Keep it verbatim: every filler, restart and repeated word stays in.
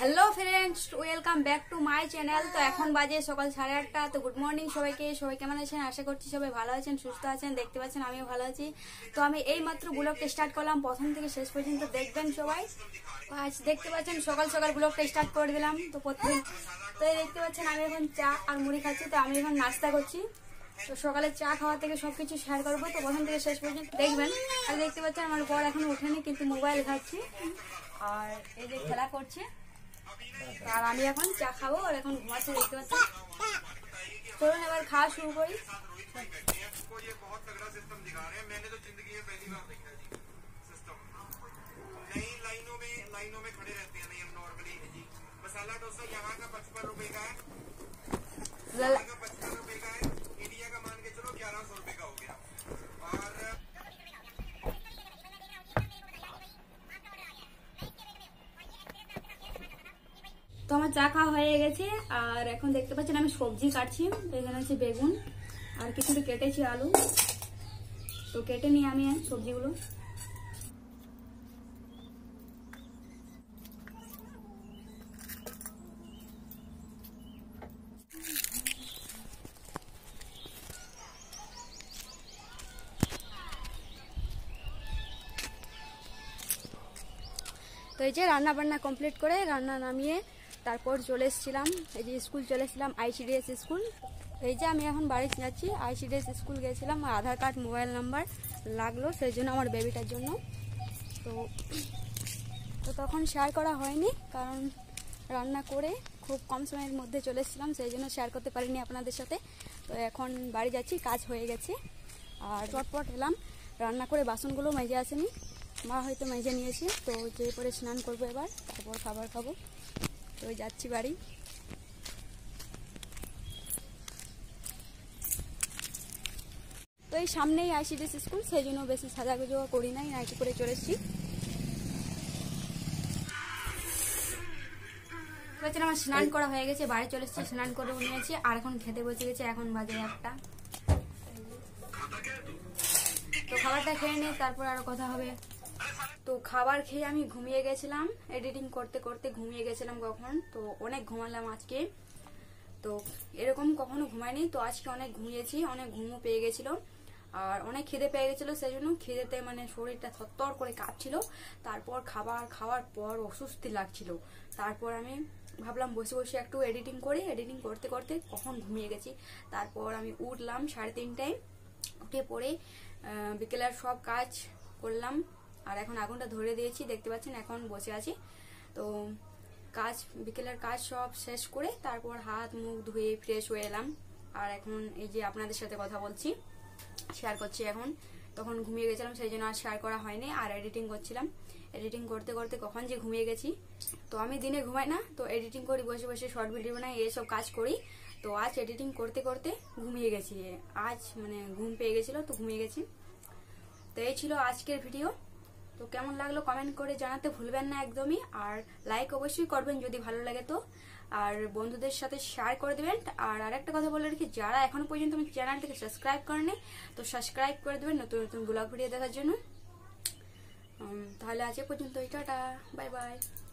Hello friends, welcome back to my channel. তো এখন বাজে সকাল সাড়ে আটটা। তো গুড মর্নিং সবাইকে। সবাই কেমন আছেন? আশা করছি সবাই ভালো আছেন, সুস্থ আছেন। দেখতে পাচ্ছেন আমিও ভালো আছি। তো আমি এই মাত্র ব্লগটা স্টার্ট করলাম, প্রথম থেকে শেষ পর্যন্ত দেখবেন সবাই। আজ দেখতে পাচ্ছেন সকাল সকাল ব্লগটা স্টার্ট করে দিলাম। তো প্রতিদিন তো এই দেখতে পাচ্ছেন আমি এখন চা আর মুড়ি খাচ্ছি। তো আমি এখন নাস্তা করছি। তো সকালে চা খাওয়া থেকে সবকিছু শেয়ার করবো। তো প্রথম থেকে শেষ পর্যন্ত দেখবেন। আর দেখতে পাচ্ছেন আমার বর এখন উঠেনি, কিন্তু মোবাইল ঘাটছি আর এই যে খেলা করছে। আর আমি এখন চা খাবো আর এখন ঘুমাচ্ছে, দেখতে পাচ্ছি। চলুন এবার খাওয়া শুরু করি। मसाला डोसा यहाँ का पचपन रुपए का है, का पचपन रुपए का है, इंडिया का मान के चलो ग्यारह सौ रुपए का हो गया। और তো আমার চা খাওয়া হয়ে গেছে আর এখন দেখতে পাচ্ছেন আমি সবজি কাটছি। এখানে আছে বেগুন আর কিছুটা কেটেছি আলু। তো কেটে নিয়ে আমি সবজিগুলো তো এই যে রান্না বান্না কমপ্লিট করে রান্না নামিয়ে তারপর চলে এসেছিলাম, এই যে স্কুল চলে এসেছিলাম, আইসিডিএস স্কুল। এই যে আমি এখন বাড়ি যাচ্ছি। আইসিডিএস স্কুল গেছিলাম, আধার কার্ড মোবাইল নাম্বার লাগলো সেই জন্য আমার বেবিটার জন্য। তো তো তখন শেয়ার করা হয়নি, কারণ রান্না করে খুব কম সময়ের মধ্যে চলে এসেছিলাম, সেই জন্য শেয়ার করতে পারিনি আপনাদের সাথে। তো এখন বাড়ি যাচ্ছি, কাজ হয়ে গেছে আর চটপট এলাম। রান্না করে বাসনগুলো মেজে আসেনি, মা হয়তো মেজে নিয়েছে। তো যে পরে স্নান করবো এবার, তারপর খাবার খাবো। তো যাচ্ছি বাড়ি। তো এই সামনেই আইসিডিএস স্কুল, সেই জন্য বেশি সাজাগুজো করি নাই, নাইটি করে চলে এসেছি। আমার স্নান করা হয়ে গেছে, বাড়ি চলে এসেছি, স্নান করে নিয়েছি আর এখন খেতে বসে গেছে। এখন বাজে একটা। তো খাবারটা খেয়ে নিয়ে তারপর আরো কথা হবে। তো খাবার খেয়ে আমি ঘুমিয়ে গেছিলাম, এডিটিং করতে করতে ঘুমিয়ে গেছিলাম কখন। তো অনেক ঘুমালাম আজকে, তো এরকম কখনো ঘুমাইনি। তো আজকে অনেক ঘুমিয়েছি, অনেক ঘুমও পেয়ে গেছিল আর অনেক খিদে পেয়ে গেছিল, সেই জন্য খিদেতে মানে শরীরটা থরথর করে কাঁপছিল। তারপর খাবার খাওয়ার পর অস্বস্তি লাগছিল। তারপর আমি ভাবলাম বসে বসে একটু এডিটিং করি। এডিটিং করতে করতে কখন ঘুমিয়ে গেছি। তারপর আমি উঠলাম সাড়ে তিনটায়, উঠে পড়ে বিকেলের সব কাজ করলাম আর এখন আগুনটা ধরে দিয়েছি, দেখতে পাচ্ছেন। এখন বসে আছি। তো কাজ বিকেলের কাজ সব শেষ করে তারপর হাত মুখ ধুয়ে ফ্রেশ হয়ে এলাম আর এখন এই যে আপনাদের সাথে কথা বলছি, শেয়ার করছি। এখন তখন ঘুমিয়ে গেছিলাম, সেই জন্য আর শেয়ার করা হয়নি আর এডিটিং করছিলাম। এডিটিং করতে করতে কখন যে ঘুমিয়ে গেছি। তো আমি দিনে ঘুমাই না, তো এডিটিং করি, বসে বসে শর্ট ভিডিও বানাই, এইসব কাজ করি। তো আজ এডিটিং করতে করতে ঘুমিয়ে গেছি, আজ মানে ঘুম পেয়ে গেছিল, তো ঘুমিয়ে গেছি। তো এই ছিল আজকের ভিডিও। তো কেমন লাগলো কমেন্ট করে জানাতে ভুলবেন না একদমই। আর লাইক অবশ্যই করবেন যদি ভালো লাগে তো, আর বন্ধুদের সাথে শেয়ার করে দেবেন। আর আরেকটা কথা বলে রাখি, যারা এখনো পর্যন্ত আমার চ্যানেলটিকে সাবস্ক্রাইব করেনি, তো সাবস্ক্রাইব করে দেবেন নতুন নতুন ব্লগ ভিডিও দেখার জন্য। তাহলে আজ পর্যন্ত, টাটা, বাই বাই।